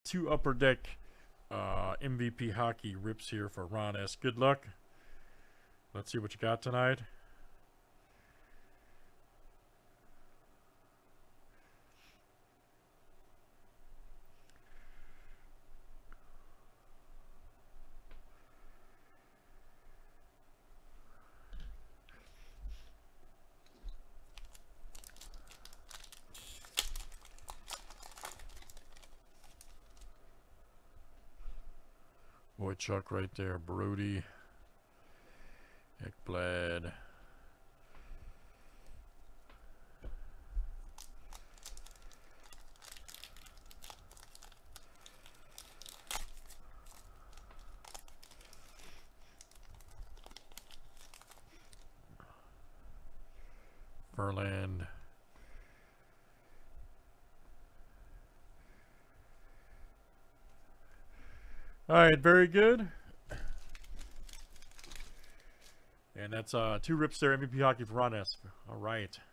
2 Upper Deck MVP hockey rips here for Ron S. Good luck. Let's see what you got tonight. Boy, Chuck right there. Brody. Ekblad. Verland. All right, very good. And that's 2 rips there, MVP hockey for Ron S. All right.